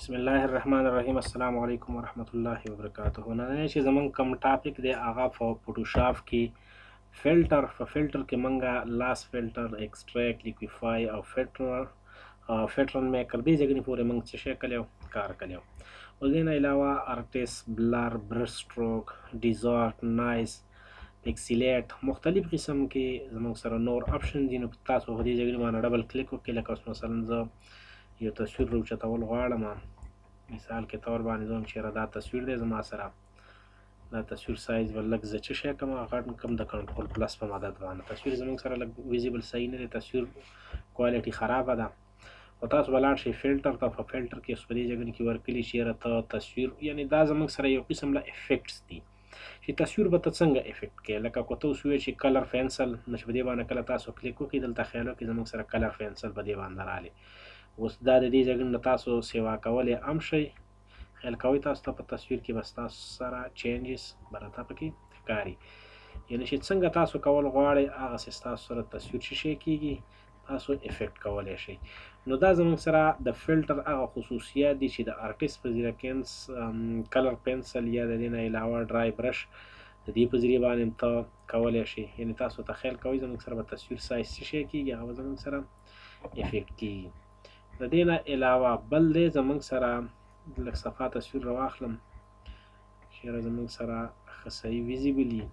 بسم الله الرحمن الرحیم. السلام علیکم ورحمت الله وبرکاته. نن چې زمونږ کوم ټاپک دی هغه په فوټوشاپ کې فلټر کې مونږه لاس فلټر، ایکسټریکټ، لیکویفای او فلټرن میکر دې ځای پورې مونږ څه شی کلیو کار کلیو. او دې نه علاوه ارټس، بلر، برش سټروک، ډیزارت، نایس، پکسلیټ مختلف قسم کې زموږ سره نور اپشن دي. نو تاسو په دې ځای باندې ډبل کلیک وکړئ. لکه اوس مثلا زه یو تصویر راوچتول غواړم، مثال کې طور باندې زه چیرې دا تصویر دی زما سره، دا تصویر سایز به لږ زه څه شی کوم غټ کم د کنټرول پلس په مدد باندې. تصویر زموږ سره لږ ویزیبل صحیح نه دی، تصویر کوالټي خرابه ده. او تاسو به لاړ شئ فلټر ته. په فلټر کې اوس په دې ځای کې ورکړي چیرې ته تصویر، یعنی دا زموږ سره یو قسم له افیکټس دي چې تصویر به ته څنګه افیکټ کوي. لکه که ته اوس ووایې چې کلر پنسل، نو چې په دې باندې کله تاسو کلیک وکړئ دلته خیال وکړئ زموږ سره کلر پنسل په دې باندې راغلی. اوس دا د دې ځای نه تاسو سیوا کولی هم شئ. خیال کوئ تاسو ته په تصویر کې بس تاسو سره چینجز به راته پکې ښکاري، یعنی چې څنګه تاسو کول غواړئ هغسې ستاسو سره تصویر څه شی کېږي، تاسو افیکټ کولی شئ. نو دا زموږ سره د فلټر هغه خصوصیات دي چې د ارټسټ په ذریعه کلر پنسل یا د دې نه علاوه ډرای برش د دې په ذریعه باندې ته کولی شئ. یعنی تاسو تخیل کوئ زموږ سره به تصویر سایز څه شی کېږي، هغه به زموږ سره افیکټ کېږي. د دې نه علاوه بل دی زموږ سره لږ صفا تصویر راواخلم چیرې زموږ سره ښه صحیح ویزیبل وي.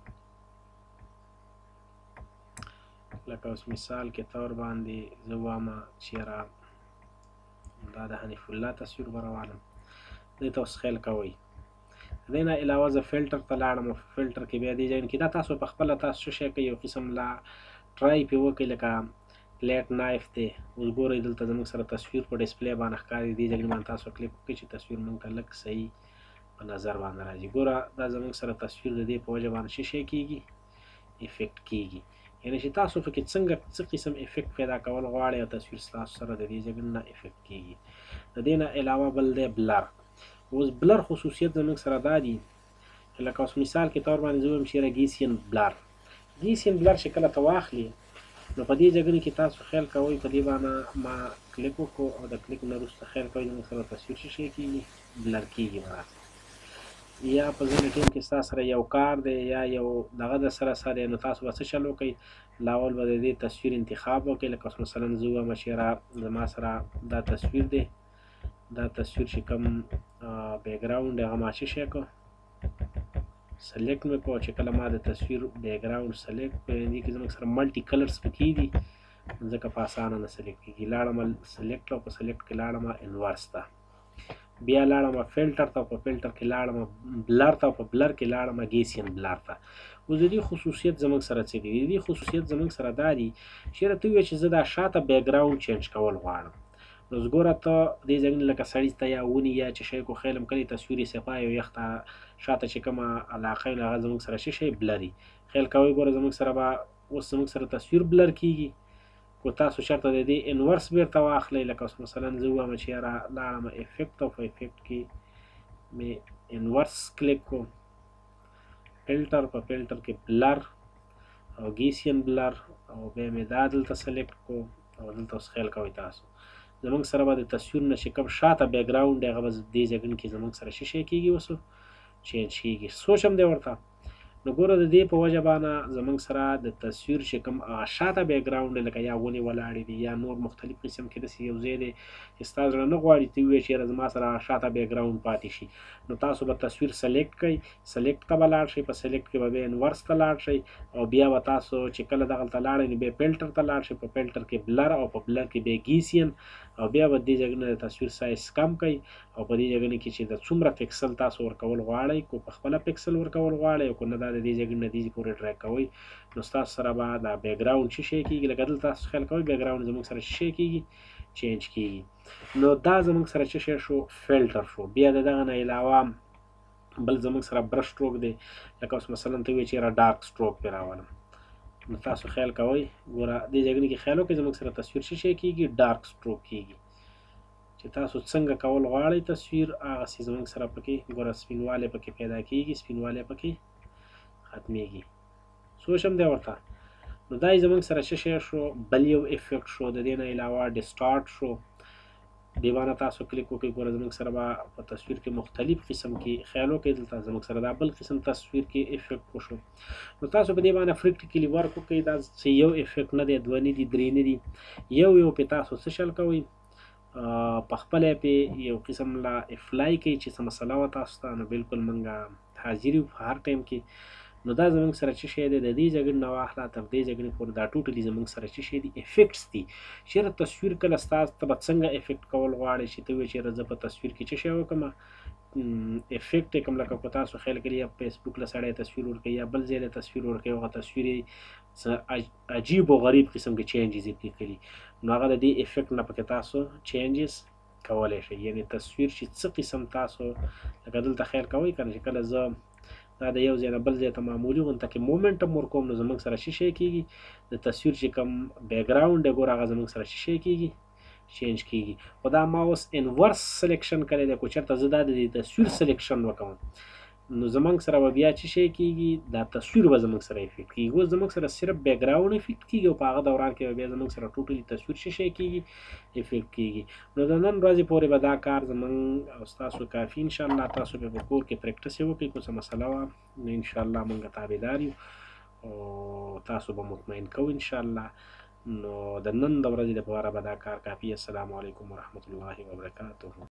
لکه اوس مثال کې طور باندې زه وایم چیرې دا د حنیف الله تصویر به راوالم. دې ته اوس خیال کوئ. د دې نه علاوه زه فلټر ته لاړم. فلټر کې بیا دې ځای کې دا تاسو په خپله تاسو څه شی کوئ، یو قسم لا ټرای پې وکړئ. لکه پلیټ نایف دی، اوس ګورئ دلته زموږ سره تصویر په ډسپلی باندې ښکاري. دې ځای باندې تاسو کلیک وکړئ چې تصویر موږ ته لږ صحیح په نظر باندې راځي. ګوره دا زموږ سره تصویر د دې په وجه باندې څه شی کېږي، افیکټ کېږي. یعنی چې تاسو پکې څنګه څه قسم افیکټ پیدا کول غواړئ او تصویر ستاسو سره د دې ځای نه افیکټ کېږي. د دې نه علاوه بل دی بلر. اوس بلر خصوصیت زموږ سره دا دي لکه اوس مثال کې طور باندې زه وایم چیرې ګیسین بلر چې کله ته واخلي نو په دې ځای کې تاسو خیال کوئ په دې باندې ما کلیک وکړو او د کلیک نه وروسته خیال کوئ زموږ سره تصویر څه شی کېږي، بلر کېږي. یا په ځینې ټیم کې ستاسو سره یو کار دی یا یو دغه د سره دی، نو تاسو به څه چل وکئ، لاول به د دې تصویر انتخاب وکئ. لکه اوس مثلا زه ووایم چیرې زما سره دا تصویر دی، دا تصویر چې کوم بیکګراوند دی هغه ما څه شی کړو، سلیکټ مې کړو. چې کله ما د تصویر بیکګراوند سلیکټ کړو، دې کې زموږ سره ملټي کلرز پکې دي، ځکه په اسانه نه سلیکټ کېږي. لاړم سلیکټ او په سلیکټ کې لاړم انورس ته، بیا لاړم فلټر ته، په فلټر کې لاړم بلر ته، په بلر کې لاړم ګیسین بلر ته. اوس د دې خصوصیت زموږ سره څه دي؟ د دې خصوصیت زموږ سره دا دي چیرې ته ووایې چې زه دا شاته بیکګراوند چینج کول غواړم، نو ګوره ته دې ځای لکه سړي ته یا ونې یا چې شی کو خیلم کړي تصویر یې صفا یو یخ ته شاته چې کومه علاقه وي هغه زموږ سره څه شی بلري. خیال کوئ ګوره زموږ سره به اوس زموږ سره تصویر بلر کېږي. کو تاسو چېرته د دې انورس بیرته واخلئ، لکه اوس مثلا زه ووایم چې یاره لاړم افیکټ او په افیکټ کې مې انورس کلیک کړو، فلټر، په فلټر کې بلر او ګیسین بلر، او بیا مې دا دلته سلیکټ کړو. او دلته اوس خیال کوئ تاسو زموږ سره به د تصویر نه چې کوم شاته بیکګراوند دی هغه به دې ځای کې زموږ سره څه شی کېږي، اوس چینج کېږي. سوچ هم دی ورته. نو ګوره د دې په وجه باندې زموږ سره د تصویر چې کوم شاته بیکګراوند دی لکه یا ونې ولاړې دي یا نور مختلف قسم کې داسې یو ځای دی چې ستا زړه نه غواړي ته ووایې چې یاره زما سره شاته بیکګراوند پاتې شي، نو تاسو به تصویر سلیکټ کړئ، سلیکټ ته به لاړ شئ، په سلیکټ کې به بیا انورس ته لاړ شئ، او بیا به تاسو چې کله دغلته لاړئ نو بیا فلټر ته لاړ شئ، په فلټر کې بلر او په بلر کې بیا ګیسین، او بیا به دې ځای نه د تصویر سایز کم کړئ، او په دې ځای کې چې د څومره پکسل تاسو ورکول غواړئ، کو په خپله پکسل ورکول غواړئ او کو نه دا د دې ځای نه دې پورې ډرag کوئ، نو ستاسو سره به دا بیکګراوند څه شی کېږي، لکه دلته تاسو خیال کوئ بیکګراوند زموږ سره څه شی کېږي، چینج کېږي. نو دا زموږ سره څه شی شو، فلټر شو. بیا د دغه نه علاوه بل زموږ سره برش سټروک دی. لکه اوس مثلا ته وایې چې یاره ډارک سټروک پرې راولم، نو تاسو خیال کوئ ګوره دې ځای کې خیال وکړئ زموږ سره تصویر څه شی کېږي، ډارک سټروک کېږي. چې تاسو څنګه کول غواړئ تصویر هغسې زموږ سره پکې ګوره سپینوالی پکې پیدا کېږي، سپینوالی پکې ختمیږي. سوچ هم دی ورته. نو دا زموږ سره څه شی شو، بل یو افیکټ شو. د دې نه علاوه ډسټارټ شو. دې باندې تاسو کلیک وکړئ. ګوره زموږ سره به په تصویر کې مختلف قسم کې خیال وکړئ. دلته زموږ سره دا بل قسم تصویر کې افیکټ وشو. نو تاسو په دې باندې پریکټیکلی ورک وکړئ. دا څه یو افیکټ نه دی، دوه نه دي، درې نه دي، یو پې تاسو څه شل کوئ، په خپله پې یو قسم لا افلای کوي چې څه مسله وه تاسو ته، نو بالکل موږ حاضر یو په هر ټایم کې. نو دا زموږ سره څه شی دی، د دې جګړې نه واخله تر دې جګړې پورې دا ټوټلي زموږ سره څه شی دي، افیکټس دي. چېرې تصویر کله ستاسو ته به څنګه افیکټ کول غواړئ چې ته وایې چېرې زه په تصویر کې څه شی وکړم، افیکټ یې کوم، لکه که تاسو خیال کړئ یا فیسبوک له سړی تصویر ورکوي یا بل ځای له تصویر ورکوي، هغه تصویر یې څه عجیب و غریب قسم کې چینجز یې پرې کړي، نو هغه د دې افیکټ نه پکې تاسو چینجز کولی شئ. یعنې تصویر چې څه قسم تاسو لکه دلته خیال کوئ که نه، چې کله زه دا د یو ځای نه بل ځای ته معمولي غونته کې مومنټم ورکوم، نو زموږ سره څه شی کېږي، د تصویر چې کوم بیکګراونډ دی ګوره هغه زموږ سره څه شی کېږي، چینج کېږي. خو دا ما اوس انورس سلیکشن کړی دی، که چېرته زه دا د تصویر سلیکشن وکړم نو زموږ سره به بیا څه شی کېږي، دا تصویر به زموږ سره افیکټ کېږي. اوس زموږ سره صرف بیکګراونډ افیکټ کېږي او په هغه دوران کې به بیا زموږ سره ټوټلي تصویر څه شی کېږي، افیکټ کېږي. نو د نن ورځې پورې به دا کار زموږ او ستاسو کافي انشاءالله. تاسو به په کور کې پریکټس یې وکړئ، که څه مسله وه نو انشاءالله موږ تابعدار یو او تاسو به مطمئن کوو انشاءالله. نو د نن د ورځې لپاره به دا کار کافي. السلام علیکم ورحمة الله وبرکاته.